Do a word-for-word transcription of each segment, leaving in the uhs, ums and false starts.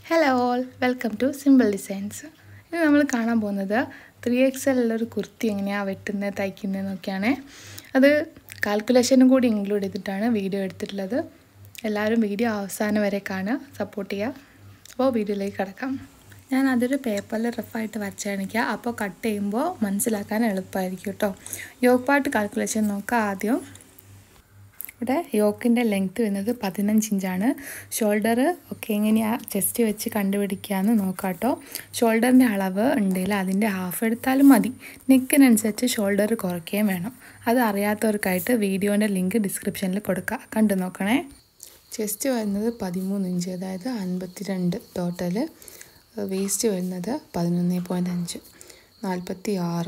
Hello all, welcome to Simple Designs. ഇന്ന് നമ്മൾ കാണാൻ പോകുന്നത് ത്രീ എക്സ് എൽ ഉള്ള ഒരു കുർത്തി എങ്ങനെയാണ് വെട്ടുന്നത് തയ്ക്കുന്നതെന്നൊക്കെയാണ്. അത് കാൽക്കുലേഷനും കൂടി ഇൻക്ലൂഡ് ചെയ്തിട്ടാണ് വീഡിയോ എടുത്തിട്ടുള്ളത്. എല്ലാവരും വീഡിയോ അവസാനം വരെ കാണുക, സപ്പോർട്ട് ചെയ്യുക. അപ്പോൾ വീഡിയോയിലേക്ക് കിടക്കാം. ഞാൻ അതൊരു പേപ്പറിൽ റഫായിട്ട് വരച്ച് കാണിക്കുക. അപ്പോൾ കട്ട് ചെയ്യുമ്പോൾ മനസ്സിലാക്കാൻ എളുപ്പമായിരിക്കും കേട്ടോ. യോക്ക് പാർട്ട് കാൽക്കുലേഷൻ നോക്കുക ആദ്യം. ഇവിടെ യോക്കിൻ്റെ ലെങ്ത്ത് വരുന്നത് പതിനഞ്ച് ഇഞ്ചാണ്. ഷോൾഡർ ഒക്കെ എങ്ങനെയാണ് ചെസ്റ്റ് വെച്ച് കണ്ടുപിടിക്കുകയെന്ന് നോക്കാം കേട്ടോ. ഷോൾഡറിൻ്റെ അളവ് ഉണ്ടെങ്കിൽ അതിൻ്റെ ഹാഫ് എടുത്താലും മതി. നെക്കിനനുസരിച്ച് ഷോൾഡർ കുറയ്ക്കുകയും വേണം. അത് അറിയാത്തവർക്കായിട്ട് വീഡിയോൻ്റെ ലിങ്ക് ഡിസ്ക്രിപ്ഷനിൽ കൊടുക്കുക, കണ്ടു നോക്കണേ. ചെസ്റ്റ് വരുന്നത് പതിമൂന്ന് ഇഞ്ച്, അതായത് അൻപത്തി രണ്ട് ടോട്ടൽ. വേസ്റ്റ് വരുന്നത് പതിനൊന്ന് പോയിൻറ്റ് അഞ്ച്, നാൽപ്പത്തി ആറ്.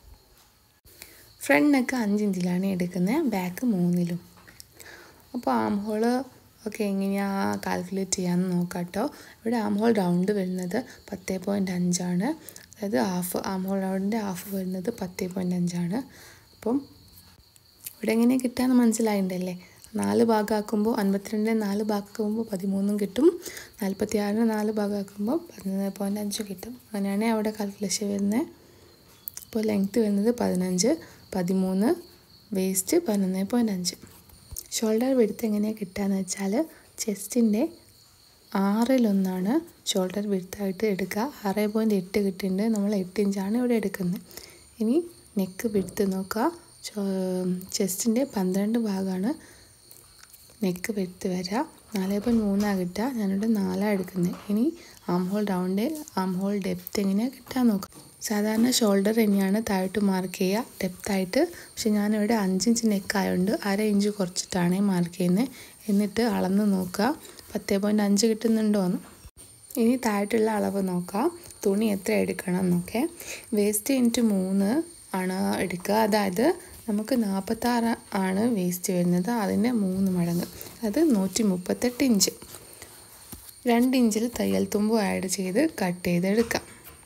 ഫ്രണ്ട് നെക്ക് അഞ്ച് ഇഞ്ചിലാണ് എടുക്കുന്നത്, ബാക്ക് മൂന്നിലും. അപ്പോൾ ആം ഹോൾ ഒക്കെ എങ്ങനെയാണ് കാൽക്കുലേറ്റ് ചെയ്യാമെന്ന് നോക്കാം കേട്ടോ. ഇവിടെ ആം ഹോൾ റൗണ്ട് വരുന്നത് പത്ത് പോയിൻറ്റ് അഞ്ചാണ്, അതായത് ഹാഫ് ആം ഹോൾ റൗണ്ടിൻ്റെ ഹാഫ് വരുന്നത് പത്ത് പോയിൻറ്റ് അഞ്ചാണ്. അപ്പം ഇവിടെ എങ്ങനെ കിട്ടാമെന്ന് മനസ്സിലായിട്ടുണ്ടല്ലേ. നാല് ഭാഗമാക്കുമ്പോൾ അൻപത്തിരണ്ടിന് നാല് ഭാഗമാക്കുമ്പോൾ പതിമൂന്നും കിട്ടും, നാൽപ്പത്തി ആറിന് നാല് ഭാഗമാക്കുമ്പോൾ പതിനൊന്ന് പോയിൻറ്റ് അഞ്ച് കിട്ടും. അങ്ങനെയാണ് അവിടെ കാൽക്കുലേഷൻ വരുന്നത്. അപ്പോൾ ലെങ്ത്ത് വരുന്നത് പതിനഞ്ച്, പതിമൂന്ന്, വേസ്റ്റ് പതിനൊന്ന് പോയിൻറ്റ് അഞ്ച്. ഷോൾഡർ വിഡ്ത്ത് എങ്ങനെയാണ് കിട്ടുകയെന്ന് വെച്ചാൽ ചെസ്റ്റിൻ്റെ ആറിലൊന്നാണ് ഷോൾഡർ വിഡ്ത്തായിട്ട് എടുക്കുക. ആറ് പോയിൻറ്റ് എട്ട് കിട്ടിയിട്ടുണ്ട്, നമ്മൾ എട്ട് ഇഞ്ചാണ് ഇവിടെ എടുക്കുന്നത്. ഇനി നെക്ക് വിഡ്ത്ത് നോക്കുക. ചെസ്റ്റിൻ്റെ പന്ത്രണ്ട് ഭാഗമാണ് നെക്ക് വിഡ്ത്ത് വരിക. നാല് പോയിൻറ്റ് മൂന്നാണ് കിട്ടുക, ഞാനിവിടെ നാലാണ് എടുക്കുന്നത്. ഇനി armhole round armhole depth എങ്ങനെയാണ് കിട്ടുക നോക്കാം. സാധാരണ ഷോൾഡർ തന്നെയാണ് താഴോട്ട് മാർക്ക് ചെയ്യുക ഡെപ്തായിട്ട്. പക്ഷെ ഞാനിവിടെ അഞ്ചിഞ്ച് നെക്കായതുകൊണ്ട് അര ഇഞ്ച് കുറച്ചിട്ടാണ് മാർക്ക് ചെയ്യുന്നത്. എന്നിട്ട് അളന്ന് നോക്കുക പത്ത് പോയിൻറ്റ് അഞ്ച് കിട്ടുന്നുണ്ടോയെന്ന്. ഇനി താഴോട്ടുള്ള അളവ് നോക്കാം, തുണി എത്ര എടുക്കണം എന്നൊക്കെ. വേസ്റ്റ് ഇൻറ്റു മൂന്ന് ആണ് എടുക്കുക, അതായത് നമുക്ക് നാൽപ്പത്താറ് ആണ് വേസ്റ്റ് വരുന്നത്, അതിൻ്റെ മൂന്ന് മടങ്ങ്, അത് നൂറ്റി മുപ്പത്തെട്ട് ഇഞ്ച്. രണ്ട് ഇഞ്ചിൽ തയ്യൽ തുമ്പ് ആഡ് ചെയ്ത് കട്ട് ചെയ്തെടുക്കാം.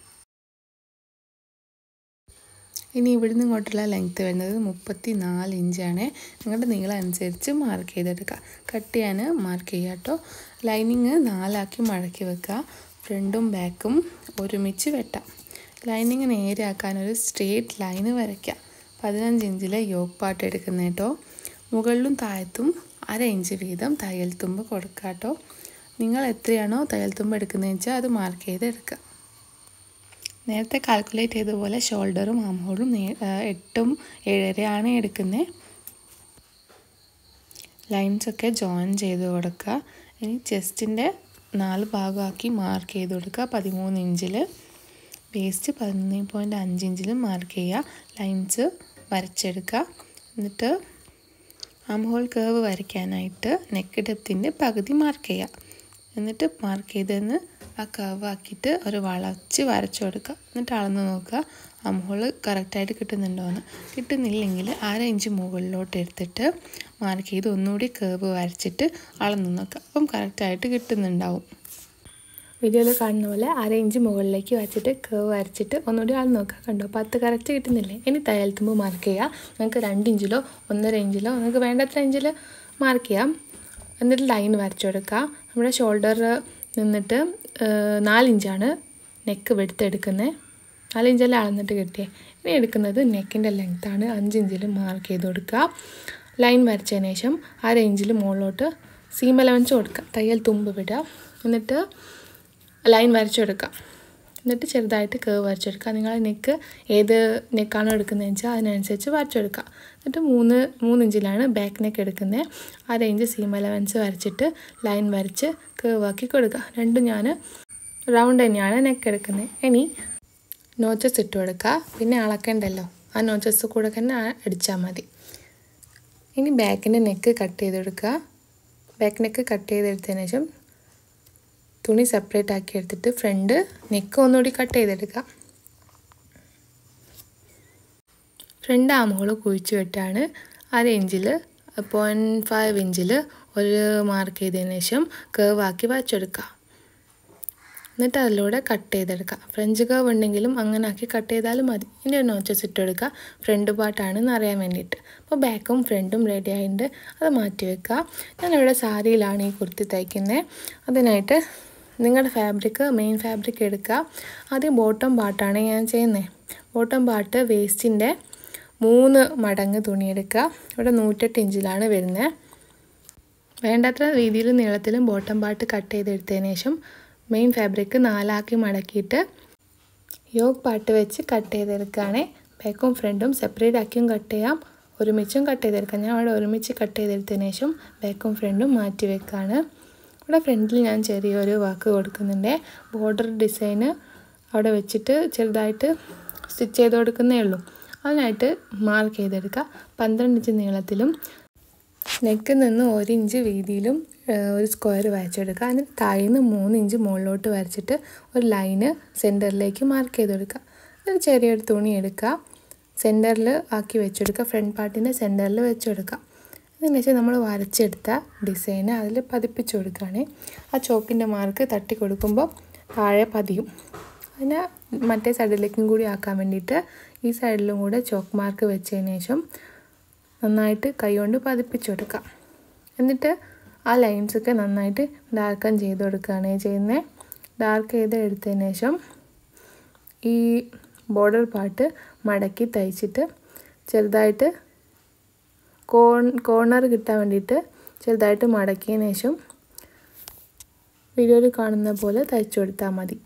ഇനി ഇവിടുന്ന് ഇങ്ങോട്ടുള്ള ലെങ്ത്ത് വരുന്നത് മുപ്പത്തി നാല് ഇഞ്ചാണ്. നിങ്ങളുടെ നീളം അനുസരിച്ച് മാർക്ക് ചെയ്തെടുക്കുക. കട്ട് ചെയ്യാൻ മാർക്ക് ചെയ്യുക കേട്ടോ. ലൈനിങ് നാലാക്കി മടക്കി വെക്കുക. ഫ്രണ്ടും ബാക്കും ഒരുമിച്ച് വെട്ടാം. ലൈനിങ് നേരെയാക്കാൻ ഒരു സ്ട്രേറ്റ് ലൈന് വരയ്ക്കുക. പതിനഞ്ച് ഇഞ്ചിലെ യോക്ക് പാർട്ട് എടുക്കുന്ന കേട്ടോ. മുകളിലും താഴത്തും അര ഇഞ്ച് വീതം തയ്യൽ തുമ്പ് കൊടുക്കുക കേട്ടോ. നിങ്ങൾ എത്രയാണോ തയ്യൽ തുമ്പ് എടുക്കുന്നതെന്ന് വെച്ചാൽ അത് മാർക്ക് ചെയ്ത് എടുക്കുക. നേരത്തെ കാൽക്കുലേറ്റ് ചെയ്ത പോലെ ഷോൾഡറും ആം ഹോളും എട്ടും ഏഴരയാണ് എടുക്കുന്നത്. ലൈൻസൊക്കെ ജോയിൻ ചെയ്ത് കൊടുക്കുക. ഇനി ചെസ്റ്റിൻ്റെ നാല് ഭാഗമാക്കി മാർക്ക് ചെയ്ത് കൊടുക്കുക. പതിമൂന്ന് ഇഞ്ചിൽ വേസ്റ്റ് പതിനൊന്ന് പോയിൻറ്റ് അഞ്ച് ഇഞ്ചിൽ മാർക്ക് ചെയ്യുക. ലൈൻസ് വരച്ചെടുക്കുക. എന്നിട്ട് ആം ഹോൾ കേർവ് വരയ്ക്കാനായിട്ട് നെക്ക് ഡെപ്തിൻ്റെ പകുതി മാർക്ക് ചെയ്യുക. എന്നിട്ട് മാർക്ക് ചെയ്തെന്ന് ആ കർവ് ആക്കിയിട്ട് ഒരു വളച്ച് വരച്ചു കൊടുക്കുക. എന്നിട്ട് അളന്ന് നോക്കുക ആം ഹോൾ കറക്റ്റായിട്ട് കിട്ടുന്നുണ്ടോയെന്ന്. കിട്ടുന്നില്ലെങ്കിൽ അര ഇഞ്ച് മുകളിലോട്ട് എടുത്തിട്ട് മാർക്ക് ചെയ്ത് ഒന്നുകൂടി കർവ് വരച്ചിട്ട് അളന്ന് നോക്കുക. അപ്പം കറക്റ്റായിട്ട് കിട്ടുന്നുണ്ടാവും. വീഡിയോയിൽ കാണുന്ന പോലെ അര ഇഞ്ച് മുകളിലേക്ക് വരച്ചിട്ട് കർവ് വരച്ചിട്ട് ഒന്നുകൂടി അളന്ന് നോക്കുക. കണ്ടോ, പത്ത് കറക്റ്റ് കിട്ടുന്നില്ലേ. ഇനി തയ്യൽ തുമ്പ് മാർക്ക് ചെയ്യുക. നിങ്ങൾക്ക് രണ്ട് ഇഞ്ചിലോ ഒന്നര ഇഞ്ചിലോ നിങ്ങൾക്ക് വേണ്ടത്ര ഇഞ്ചിൽ മാർക്ക് ചെയ്യാം. എന്നിട്ട് ലൈൻ വരച്ചു കൊടുക്കുക. നമ്മുടെ ഷോൾഡർ നിന്നിട്ട് നാലിഞ്ചാണ് നെക്ക് വെടുത്തെടുക്കുന്നത്. നാലിഞ്ചെല്ലാം അളന്നിട്ട് കിട്ടിയേ. ഇനി എടുക്കുന്നത് നെക്കിൻ്റെ ലെങ്ത്താണ്. അഞ്ചിഞ്ചിൽ മാർക്ക് ചെയ്ത് കൊടുക്കുക. ലൈൻ വരച്ചതിന് ശേഷം അര ഇഞ്ചിൽ മുകളിലോട്ട് സീം അലവൻസ് കൊടുക്കുക. തയ്യൽ തുമ്പ് വിടുക. എന്നിട്ട് ലൈൻ വരച്ചെടുക്കുക. എന്നിട്ട് ചെറുതായിട്ട് കേവ് വരച്ചെടുക്കുക. നിങ്ങൾ നെക്ക് ഏത് നെക്കാണോ എടുക്കുന്നതെന്ന് വെച്ചാൽ അതിനനുസരിച്ച് വരച്ചെടുക്കുക. എന്നിട്ട് മൂന്ന് മൂന്നിഞ്ചിലാണ് ബാക്ക് നെക്ക് എടുക്കുന്നത്. അര ഇഞ്ച് സീം അലവൻസ് വരച്ചിട്ട് ലൈൻ വരച്ച് കേവാക്കി കൊടുക്കുക. രണ്ടും ഞാൻ റൗണ്ട് തന്നെയാണ് നെക്ക് എടുക്കുന്നത്. ഇനി നോച്ചസ് ഇട്ട് കൊടുക്കുക. പിന്നെ അളക്കണ്ടല്ലോ, ആ നോച്ചസ് കൂടെ തന്നെ അടിച്ചാൽ മതി. ഇനി ബാക്കിൻ്റെ നെക്ക് കട്ട് ചെയ്തെടുക്കുക. ബാക്ക് നെക്ക് കട്ട് ചെയ്തെടുത്തതിന് ശേഷം തുണി സെപ്പറേറ്റ് ആക്കി എടുത്തിട്ട് ഫ്രണ്ട് നെക്ക് ഒന്നുകൂടി കട്ട് ചെയ്തെടുക്കുക. ഫ്രണ്ട് ആം ഹോൾ കുഴിച്ച് വെട്ടാണ്. അര ഇഞ്ചിൽ പോയിൻറ്റ് ഫൈവ് ഇഞ്ചിൽ ഒരു മാർക്ക് ചെയ്തതിന് ശേഷം കേവ് ആക്കി വരച്ചെടുക്കുക. എന്നിട്ട് അതിലൂടെ കട്ട് ചെയ്തെടുക്കുക. ഫ്രഞ്ച് കേവ് ഉണ്ടെങ്കിലും അങ്ങനെ ആക്കി കട്ട് ചെയ്താലും മതി. ഇനി ഒരു നോച്ചസ് ഇട്ടെടുക്കുക, ഫ്രണ്ട് പാർട്ടാണെന്ന് അറിയാൻ വേണ്ടിയിട്ട്. അപ്പോൾ ബാക്കും ഫ്രണ്ടും റെഡി ആയിട്ടുണ്ട്, അത് മാറ്റി വെക്കുക. ഞാനിവിടെ സാരിയിലാണ് ഈ കുർത്തി തയ്ക്കുന്നത്. അതിനായിട്ട് നിങ്ങളുടെ ഫാബ്രിക് മെയിൻ ഫാബ്രിക് എടുക്കുക. ആദ്യം ബോട്ടം പാർട്ടാണ് ഞാൻ ചെയ്യുന്നത്. ബോട്ടം പാർട്ട് വേസ്റ്റിൻ്റെ മൂന്ന് മടങ്ങ് തുണിയെടുക്കുക. ഇവിടെ നൂറ്റെട്ട് ഇഞ്ചിലാണ് വരുന്നത്. വേണ്ടത്ര രീതിയിൽ നീളത്തിലും ബോട്ടം പാർട്ട് കട്ട് ചെയ്തെടുത്തതിന് ശേഷം മെയിൻ ഫാബ്രിക് നാലാക്കി മടക്കിയിട്ട് യോക്ക് പാർട്ട് വെച്ച് കട്ട് ചെയ്തെടുക്കുകയാണ്. ബാക്കും ഫ്രണ്ടും സെപ്പറേറ്റ് ആക്കിയും കട്ട് ചെയ്യാം, ഒരുമിച്ചും കട്ട് ചെയ്തെടുക്കാം. ഞാൻ അവിടെ ഒരുമിച്ച് കട്ട് ചെയ്തെടുത്തതിന് ശേഷം ബാക്കും ഫ്രണ്ടും മാറ്റി വെക്കുകയാണ്. ഇവിടെ ഫ്രണ്ടിൽ ഞാൻ ചെറിയൊരു വർക്ക് കൊടുക്കുന്നുണ്ട്. ബോർഡർ ഡിസൈന് അവിടെ വെച്ചിട്ട് ചെറുതായിട്ട് സ്റ്റിച്ച് ചെയ്ത് കൊടുക്കുന്നേ ഉള്ളൂ. അതിനായിട്ട് മാർക്ക് ചെയ്തെടുക്കുക. പന്ത്രണ്ട് ഇഞ്ച് നീളത്തിലും നെക്കിൽ നിന്ന് ഒരു ഇഞ്ച് വീതിയിലും ഒരു സ്ക്വയർ വരച്ചെടുക്കുക. അതിന് താഴേന്ന് മൂന്ന് ഇഞ്ച് മുകളിലോട്ട് വരച്ചിട്ട് ഒരു ലൈന് സെൻറ്ററിലേക്ക് മാർക്ക് ചെയ്തെടുക്കുക. ഒരു ചെറിയൊരു തുണി എടുക്കുക, സെൻറ്ററിൽ ആക്കി വെച്ചെടുക്കുക. ഫ്രണ്ട് പാർട്ടിൻ്റെ സെൻറ്ററിൽ വെച്ചെടുക്കുക. അതിനുശേഷം നമ്മൾ വരച്ചെടുത്ത ഡിസൈന് അതിൽ പതിപ്പിച്ച് കൊടുക്കുകയാണ്. ആ ചോക്കിൻ്റെ മാർക്ക് തട്ടി കൊടുക്കുമ്പോൾ താഴെ പതിയും. അതിനെ മറ്റേ സൈഡിലേക്കും കൂടി ആക്കാൻ വേണ്ടിയിട്ട് ഈ സൈഡിലും കൂടെ ചോക്ക് മാർക്ക് വെച്ചതിന് ശേഷം നന്നായിട്ട് കൈകൊണ്ട് പതിപ്പിച്ച് കൊടുക്കാം. എന്നിട്ട് ആ ലൈൻസൊക്കെ നന്നായിട്ട് ഡാർക്കൻ ചെയ്ത് കൊടുക്കുകയാണ് ചെയ്യുന്നത്. ഡാർക്ക് ചെയ്ത് എടുത്തതിന് ശേഷം ഈ ബോർഡർ പാർട്ട് മടക്കി തയ്ച്ചിട്ട് ചെറുതായിട്ട് കോൺ കോർണർ കിട്ടാൻ വേണ്ടിയിട്ട് ചെറുതായിട്ട് മടക്കിയതിന് ശേഷം വീഡിയോയിൽ കാണുന്ന പോലെ തയ്ച്ചു കൊടുത്താൽ മതി.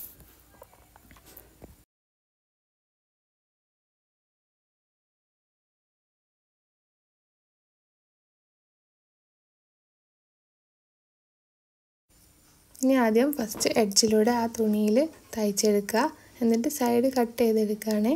ഇനി ആദ്യം ഫസ്റ്റ് എഡ്ജിലൂടെ ആ തുണിയിൽ തയ്ച്ചെടുക്കുക. എന്നിട്ട് സൈഡ് കട്ട് ചെയ്തെടുക്കുകയാണ്.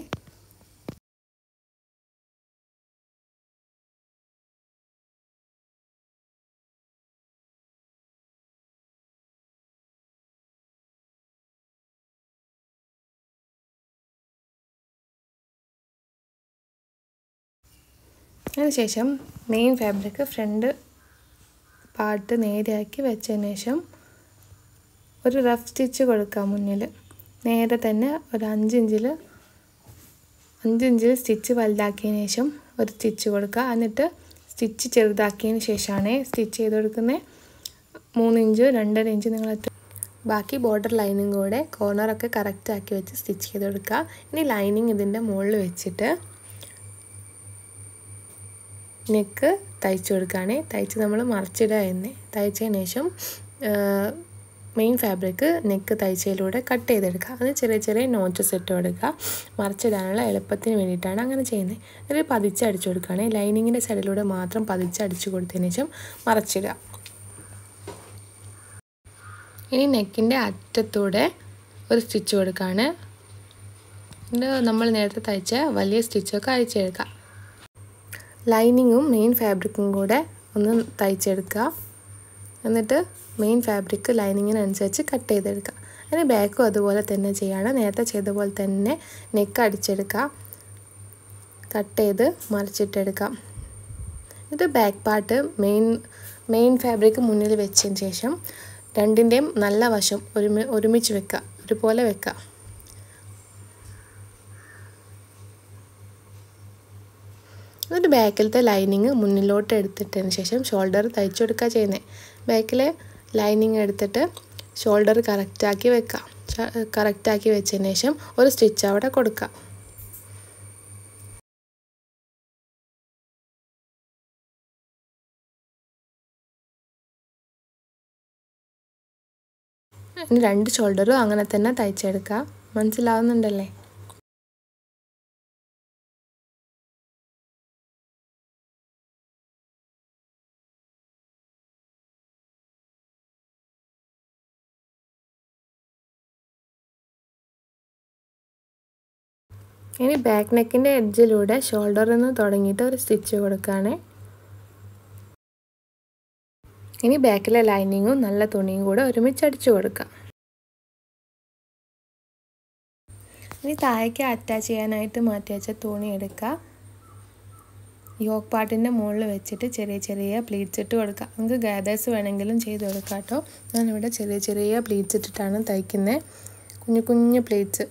അതിനുശേഷം മെയിൻ ഫാബ്രിക് ഫ്രണ്ട് പാർട്ട് നേരെയാക്കി വെച്ചതിന് ശേഷം ഒരു റഫ് സ്റ്റിച്ച് കൊടുക്കാം. മുന്നിൽ നേരെ തന്നെ ഒരു അഞ്ചിഞ്ചിൽ അഞ്ചിഞ്ചിൽ സ്റ്റിച്ച് വലുതാക്കിയതിന് ശേഷം ഒരു സ്റ്റിച്ച് കൊടുക്കുക. എന്നിട്ട് സ്റ്റിച്ച് ചെറുതാക്കിയതിന് ശേഷമാണ് സ്റ്റിച്ച് ചെയ്ത് കൊടുക്കുന്നത്. മൂന്നിഞ്ച് രണ്ടര ഇഞ്ച് നീളത്തിൽ ബാക്കി ബോർഡർ ലൈനും കൂടെ കോർണറൊക്കെ കറക്റ്റ് ആക്കി വെച്ച് സ്റ്റിച്ച് ചെയ്ത് കൊടുക്കുക. ഇനി ലൈനിങ് ഇതിൻ്റെ മുകളിൽ വെച്ചിട്ട് നെക്ക് തയ്ച്ചു കൊടുക്കുകയാണ്. തയ്ച്ച് നമ്മൾ മറിച്ചിടുക എന്ന് തയ്ച്ചതിന് ശേഷം മെയിൻ ഫാബ്രിക് നെക്ക് തയ്ച്ചതിലൂടെ കട്ട് ചെയ്തെടുക്കുക. അത് ചെറിയ ചെറിയ നോച്ചസ് ഇട്ട് കൊടുക്കുക. മറിച്ചിടാനുള്ള എളുപ്പത്തിന് വേണ്ടിയിട്ടാണ് അങ്ങനെ ചെയ്യുന്നത്. എന്നിട്ട് പതിച്ചടിച്ചു കൊടുക്കുകയാണ്. ലൈനിങ്ങിൻ്റെ സൈഡിലൂടെ മാത്രം പതിച്ചടിച്ചു കൊടുത്തതിന് ശേഷം മറിച്ചിടുക. ഇനി നെക്കിൻ്റെ അറ്റത്തൂടെ ഒരു സ്റ്റിച്ച് കൊടുക്കുകയാണ്. ഇത് നമ്മൾ നേരത്തെ തയ്ച്ച വലിയ സ്റ്റിച്ചൊക്കെ അയച്ചെടുക്കുക. ലൈനിങ്ങും മെയിൻ ഫാബ്രിക്കും കൂടെ ഒന്ന് തയ്ച്ചെടുക്കുക. എന്നിട്ട് മെയിൻ ഫാബ്രിക് ലൈനിങ്ങിനനുസരിച്ച് കട്ട് ചെയ്തെടുക്കുക. അതിന് ബാക്കും അതുപോലെ തന്നെ ചെയ്യാണ്. നേരത്തെ ചെയ്ത പോലെ തന്നെ നെക്ക് അടിച്ചെടുക്കുക, കട്ട് ചെയ്ത് മറിച്ചിട്ടെടുക്കാം. ഇത് back part main main fabric മുന്നിൽ വെച്ചതിന് ശേഷം രണ്ടിൻ്റെയും നല്ല വശം ഒരുമി ഒരുമിച്ച് വെക്കുക, ഒരുപോലെ വെക്കുക. എന്നിട്ട് ബാക്കിലത്തെ ലൈനിങ് മുന്നിലോട്ട് എടുത്തിട്ടതിന് ശേഷം ഷോൾഡർ തയ്ച്ചു കൊടുക്കുക ചെയ്യുന്നത്. ബാക്കിലെ ലൈനിങ് എടുത്തിട്ട് ഷോൾഡർ കറക്റ്റാക്കി വെക്കുക. കറക്റ്റാക്കി വെച്ചതിന് ശേഷം ഒരു സ്റ്റിച്ച് അവിടെ കൊടുക്കുക. ഇനി രണ്ട് ഷോൾഡറും അങ്ങനെ തന്നെ തയ്ച്ചെടുക്കുക. മനസ്സിലാവുന്നുണ്ടല്ലേ? ഇനി ബാക്ക് നെക്കിൻ്റെ എഡ്ജിലൂടെ ഷോൾഡറിൽ നിന്ന് തുടങ്ങിയിട്ട് ഒരു സ്റ്റിച്ച് കൊടുക്കുകയാണ്. ഇനി ബാക്കിലെ ലൈനിങ്ങും നല്ല തുണിയും കൂടെ ഒരുമിച്ച് അടിച്ചു കൊടുക്കുക. ഇനി താഴേക്ക് അറ്റാച്ച് ചെയ്യാനായിട്ട് മാറ്റി വെച്ച തുണി എടുക്കുക. യോക്ക് പാർട്ടിൻ്റെ മുകളിൽ വെച്ചിട്ട് ചെറിയ ചെറിയ പ്ലീറ്റ്സ് ഇട്ട് കൊടുക്കുക. നമുക്ക് ഗാദേഴ്സ് വേണമെങ്കിലും ചെയ്ത് കൊടുക്കാം കേട്ടോ. ഞാനിവിടെ ചെറിയ ചെറിയ പ്ലീറ്റ്സ് ഇട്ടിട്ടാണ് തയ്ക്കുന്നത്. കുഞ്ഞു കുഞ്ഞു പ്ലീറ്റ്സ്.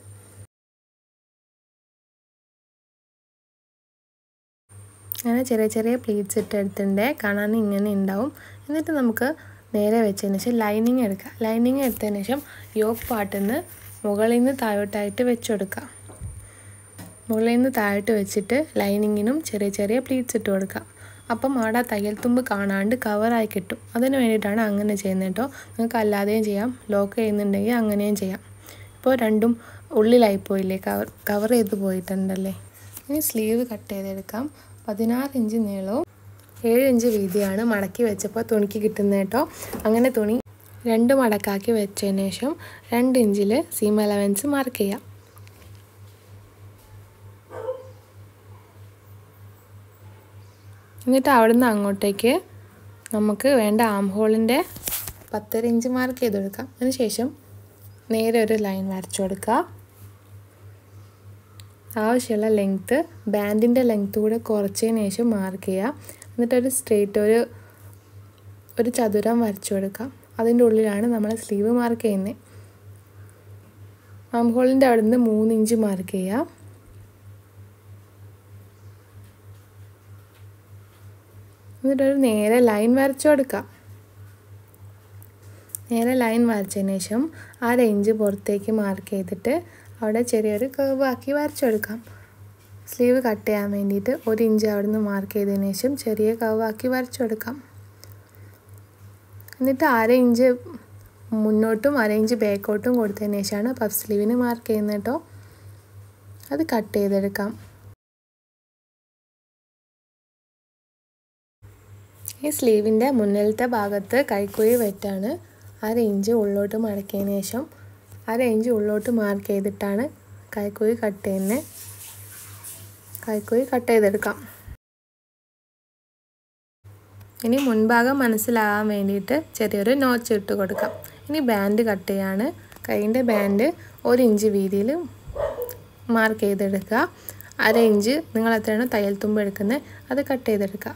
അങ്ങനെ ചെറിയ ചെറിയ പ്ലീറ്റ്സ് ഇട്ട് എടുത്തിട്ടുണ്ട്. കാണാൻ ഇങ്ങനെ ഉണ്ടാവും. എന്നിട്ട് നമുക്ക് നേരെ വെച്ചതിന് ശേഷം ലൈനിങ് എടുക്കുക. ലൈനിങ് എടുത്തതിന് ശേഷം യോക്ക് പാർട്ടിൽ നിന്ന് മുകളിൽ നിന്ന് താഴോട്ടായിട്ട് വെച്ച് കൊടുക്കുക. മുകളിൽ നിന്ന് താഴോട്ട് വെച്ചിട്ട് ലൈനിങ്ങിനും ചെറിയ ചെറിയ പ്ലീറ്റ്സ് ഇട്ട് കൊടുക്കുക. അപ്പം അവിടെ തയ്യൽ തുമ്പ് കാണാണ്ട് കവറായി കിട്ടും. അതിന് വേണ്ടിയിട്ടാണ് അങ്ങനെ ചെയ്യുന്നത് കേട്ടോ. നിങ്ങൾക്ക് അല്ലാതെയും ചെയ്യാം, ലോക്ക് ചെയ്യുന്നുണ്ടെങ്കിൽ അങ്ങനെയും ചെയ്യാം. ഇപ്പോൾ രണ്ടും ഉള്ളിലായിപ്പോയില്ലേ, കവർ കവർ ചെയ്ത് പോയിട്ടുണ്ടല്ലേ. ഇനി സ്ലീവ് കട്ട് ചെയ്തെടുക്കാം. പതിനാറ് ഇഞ്ച് നീളവും ഏഴ് ഇഞ്ച് വീതിയാണ് മടക്കി വെച്ചപ്പോൾ തുണിക്ക് കിട്ടുന്നത് കേട്ടോ. അങ്ങനെ തുണി രണ്ട് മടക്കാക്കി വെച്ചതിന് ശേഷം രണ്ട് ഇഞ്ചിൽ സീം അലവൻസ് മാർക്ക് ചെയ്യാം. എന്നിട്ട് അവിടെ നിന്ന് അങ്ങോട്ടേക്ക് നമുക്ക് വേണ്ട ആം ഹോളിൻ്റെ പത്തര ഇഞ്ച് മാർക്ക് ചെയ്ത് കൊടുക്കാം. അതിന് ശേഷം നേരെ ഒരു ലൈൻ വരച്ചു കൊടുക്കുക. ആവശ്യമുള്ള ലെങ്ത്ത് ബാൻഡിൻ്റെ ലെങ്ത്ത് കൂടെ കുറച്ചതിന് ശേഷം മാർക്ക് ചെയ്യുക. എന്നിട്ടൊരു സ്ട്രെയിറ്റ് ഒരു ഒരു ചതുരം വരച്ചു കൊടുക്കാം. അതിൻ്റെ ഉള്ളിലാണ് നമ്മൾ സ്ലീവ് മാർക്ക് ചെയ്യുന്നത്. ആം ഹോളിൻ്റെ അവിടെ നിന്ന് മൂന്ന് ഇഞ്ച് മാർക്ക് ചെയ്യുക. എന്നിട്ടൊരു നേരെ ലൈൻ വരച്ചു കൊടുക്കാം. നേരെ ലൈൻ വരച്ചതിന് ശേഷം അര ഇഞ്ച് പുറത്തേക്ക് മാർക്ക് ചെയ്തിട്ട് അവിടെ ചെറിയൊരു കർവ് ആക്കി വരച്ചു കൊടുക്കാം. സ്ലീവ് കട്ട് ചെയ്യാൻ വേണ്ടിയിട്ട് ഒരു ഇഞ്ച് അവിടെ നിന്ന് മാർക്ക് ചെയ്തതിന് ശേഷം ചെറിയ കർവ് ആക്കി വരച്ചു കൊടുക്കാം. എന്നിട്ട് അര ഇഞ്ച് മുന്നോട്ടും അര ഇഞ്ച് ബാക്കോട്ടും കൊടുത്തതിന് ശേഷമാണ് പഫ് സ്ലീവിന് മാർക്ക് ചെയ്യുന്നത് കേട്ടോ. അത് കട്ട് ചെയ്തെടുക്കാം. ഈ സ്ലീവിൻ്റെ മുന്നിലത്തെ ഭാഗത്ത് കൈക്കുഴി വെട്ടാണ്. അര ഇഞ്ച് ഉള്ളോട്ട് മടക്കിയതിന് ശേഷം അര ഇഞ്ച് ഉള്ളോട്ട് മാർക്ക് ചെയ്തിട്ടാണ് കൈക്കുഴി കട്ട് ചെയ്യുന്നത്. കൈക്കുഴി കട്ട് ചെയ്തെടുക്കാം. ഇനി മുൻഭാഗം മനസ്സിലാകാൻ വേണ്ടിയിട്ട് ചെറിയൊരു നോച്ച് ഇട്ട് കൊടുക്കാം. ഇനി ബാൻഡ് കട്ട് ചെയ്യാണ്. കൈയിൻ്റെ ബാൻഡ് ഒരു ഇഞ്ച് വീതിയിൽ മാർക്ക് ചെയ്തെടുക്കുക. അര ഇഞ്ച് നിങ്ങൾ എത്രയാണോ തയ്യൽ തുമ്പ് എടുക്കുന്നത് അത് കട്ട് ചെയ്തെടുക്കുക.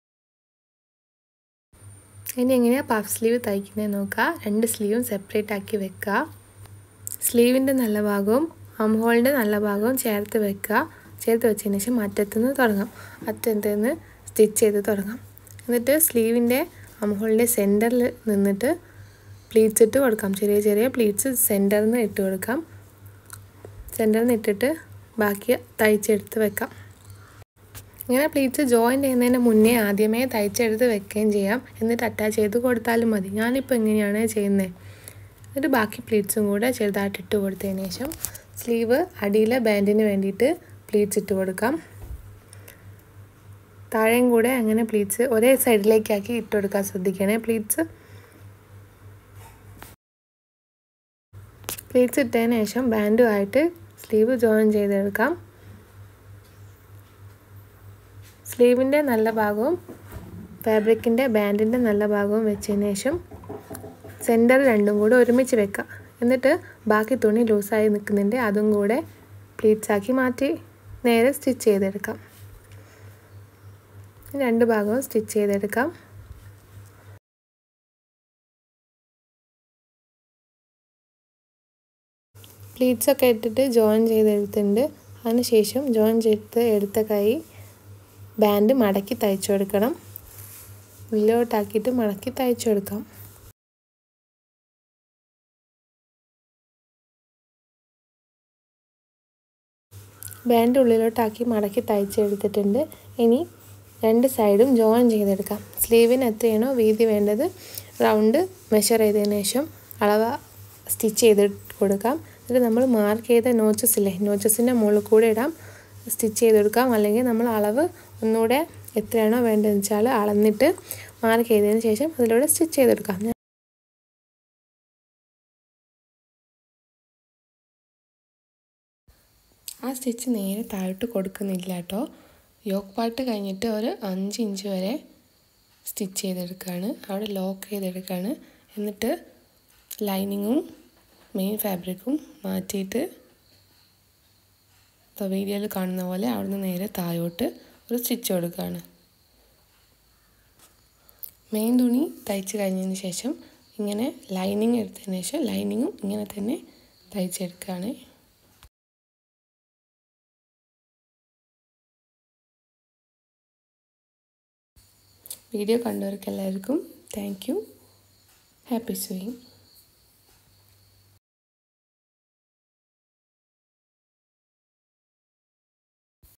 ഇനി എങ്ങനെയാണ് പഫ് സ്ലീവ് തയ്ക്കുന്നത് നോക്കുക. രണ്ട് സ്ലീവും സെപ്പറേറ്റ് ആക്കി വെക്കുക. സ്ലീവിൻ്റെ നല്ല ഭാഗവും ആം ഹോളിൻ്റെ നല്ല ഭാഗവും ചേർത്ത് വെക്കുക. ചേർത്ത് വെച്ചതിന് ശേഷം അറ്റത്തുനിന്ന് തുടങ്ങാം. അറ്റത്ത് നിന്ന് സ്റ്റിച്ച് ചെയ്ത് തുടങ്ങാം. എന്നിട്ട് സ്ലീവിൻ്റെ ആം ഹോളിൻ്റെ സെൻറ്ററിൽ നിന്നിട്ട് പ്ലീറ്റ്സ് ഇട്ട് കൊടുക്കാം. ചെറിയ ചെറിയ പ്ലീറ്റ്സ് സെൻറ്ററിൽ നിന്ന് ഇട്ട് കൊടുക്കാം. സെൻറ്ററിൽ നിന്ന് ഇട്ടിട്ട് ബാക്കി തയ്ച്ചെടുത്ത് വെക്കാം. ഇങ്ങനെ പ്ലീറ്റ്സ് ജോയിൻ ചെയ്യുന്നതിന് മുന്നേ ആദ്യമേ തയ്ച്ചെടുത്ത് വെക്കുകയും ചെയ്യാം. എന്നിട്ട് അറ്റാച്ച് ചെയ്ത് കൊടുത്താലും മതി. ഞാനിപ്പോൾ എങ്ങനെയാണ് ചെയ്യുന്നത്. എന്നിട്ട് ബാക്കി പ്ലീറ്റ്സും കൂടെ ചെറുതായിട്ട് ഇട്ട് കൊടുത്തതിന് ശേഷം സ്ലീവ് അടിയിലെ ബാൻഡിന് വേണ്ടിയിട്ട് പ്ലീറ്റ്സ് ഇട്ട് കൊടുക്കാം. താഴെയും കൂടെ അങ്ങനെ പ്ലീറ്റ്സ് ഒരേ സൈഡിലേക്കാക്കി ഇട്ട് കൊടുക്കാൻ ശ്രദ്ധിക്കണേ. പ്ലീറ്റ്സ് പ്ലീറ്റ്സ് ഇട്ടതിന് ശേഷം ബാൻഡുമായിട്ട് സ്ലീവ് ജോയിൻ ചെയ്തെടുക്കാം. സ്ലീവിൻ്റെ നല്ല ഭാഗവും ഫാബ്രിക്കിൻ്റെ ബാൻഡിൻ്റെ നല്ല ഭാഗവും വെച്ചതിന് ശേഷം സെൻറ്റർ രണ്ടും കൂടെ ഒരുമിച്ച് വെക്കുക. എന്നിട്ട് ബാക്കി തുണി ലൂസായി നിൽക്കുന്നുണ്ട് അതും കൂടെ പ്ലീറ്റ്സ് ആക്കി മാറ്റി നേരെ സ്റ്റിച്ച് ചെയ്തെടുക്കാം. രണ്ട് ഭാഗവും സ്റ്റിച്ച് ചെയ്തെടുക്കാം. പ്ലീറ്റ്സൊക്കെ ഇട്ടിട്ട് ജോയിൻ ചെയ്തെടുത്തിട്ടുണ്ട്. അതിനുശേഷം ജോയിൻ ചെയ്ത് എടുത്ത കൈ ബാൻഡ് മടക്കി തയ്ച്ചു കൊടുക്കണം. ഉള്ളിലോട്ടാക്കിയിട്ട് മടക്കി തയ്ച്ചു കൊടുക്കാം. ബാൻഡ് ഉള്ളിലോട്ടാക്കി മടക്കി തയ്ച്ചെടുത്തിട്ടുണ്ട്. ഇനി രണ്ട് സൈഡും ജോയിൻ ചെയ്തെടുക്കാം. സ്ലീവിന് എത്രയാണോ വീതി വേണ്ടത് റൗണ്ട് മെഷർ ചെയ്തതിന് ശേഷം അളവ് സ്റ്റിച്ച് ചെയ്ത് കൊടുക്കാം. എന്നിട്ട് നമ്മൾ മാർക്ക് ചെയ്ത നോച്ചസ് ഇല്ലേ, നോച്ചസിൻ്റെ മുകളിൽ കൂടെ ഇടാം, സ്റ്റിച്ച് ചെയ്ത് കൊടുക്കാം. അല്ലെങ്കിൽ നമ്മൾ അളവ് ഒന്നുകൂടെ എത്രയാണോ വേണ്ടതെന്ന് വെച്ചാൽ അളന്നിട്ട് മാർക്ക് ചെയ്തതിന് ശേഷം അതിലൂടെ സ്റ്റിച്ച് ചെയ്തെടുക്കാം. ആ സ്റ്റിച്ച് നേരെ താഴോട്ട് കൊടുക്കുന്നില്ല കേട്ടോ. യോക്ക് പാർട്ട് കഴിഞ്ഞിട്ട് ഒരു അഞ്ച് ഇഞ്ച് വരെ സ്റ്റിച്ച് ചെയ്തെടുക്കുകയാണ്. അവിടെ ലോക്ക് ചെയ്തെടുക്കുകയാണ്. എന്നിട്ട് ലൈനിങ്ങും മെയിൻ ഫാബ്രിക്കും മാറ്റിയിട്ട് വീഡിയോയിൽ കാണുന്ന പോലെ അവിടുന്ന് നേരെ താഴോട്ട് ഒരു സ്റ്റിച്ച് കൊടുക്കുകയാണ്. മെയിൻ തുണി തയ്ച്ച് കഴിഞ്ഞതിന് ശേഷം ഇങ്ങനെ ലൈനിങ് എടുത്തതിന് ശേഷം ലൈനിങ്ങും ഇങ്ങനെ തന്നെ തയ്ച്ചെടുക്കുകയാണ്. വീഡിയോ കണ്ടവർക്ക് എല്ലാവർക്കും താങ്ക് യു. Happy sewing.